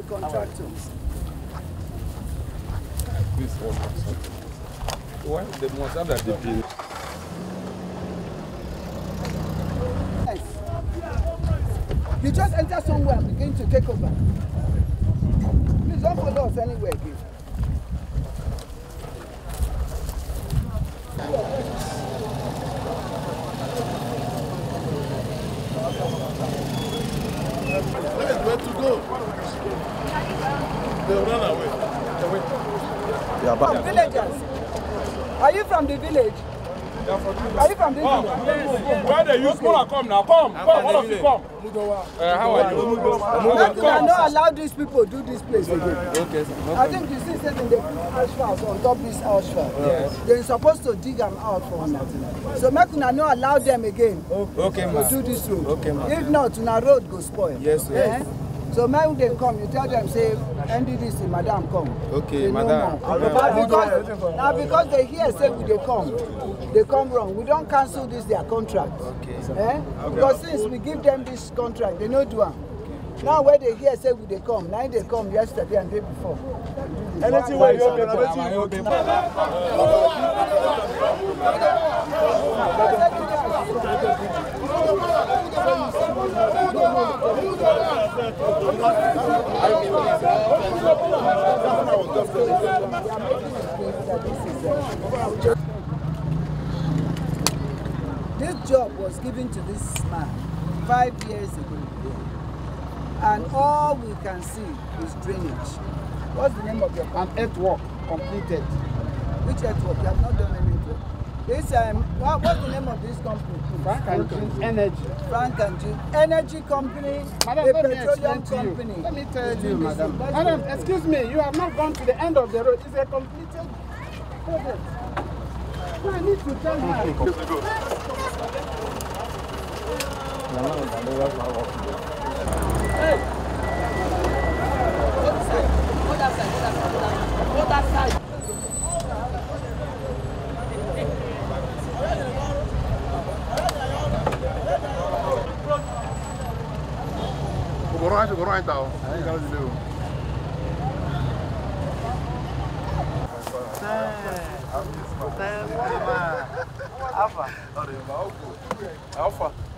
contractors. Why they must have that DP? Yes. You just enter somewhere and begin to take over. Please don't follow us anywhere again. Where to go? They'll run away. From villagers. Are you from the village? Are you from the village? Where they use Mola come now? Come, all of you come. How are you? You cannot allow these people to do this place again. Okay, sir. I think you see that in the asphalt on top this asphalt. Yes. They're supposed to dig them out for now. So make una not allow them again to do this road. Okay, if not, una road go spoil. Yes, sir. Eh? So when they come, you tell them, say, NDDC, madam, come. Okay, they madam. Now because they hear, say, they come wrong. We don't cancel this, their contract. Okay. Eh? Because since we give them this contract, they know do it. Now where they hear, say, they come. Now they come yesterday and day before. Anything where you open, this job was given to this man 5 years ago, and all we can see is drainage. What's the name of your company? Earthwork completed. Which earthwork? You have not done any earthwork. This what's the name of this company? Frank and Jim Energy. Frank and Jim Energy Company, Madam, a let me petroleum explain to you. company. Let me tell you, madam. Madam, excuse me, you have not gone to the end of the road. It's a completed project. So I need to tell you. Hey! Go that side. Go that side. Go that side. Go right now. I think I'll do. Alpha. Alpha.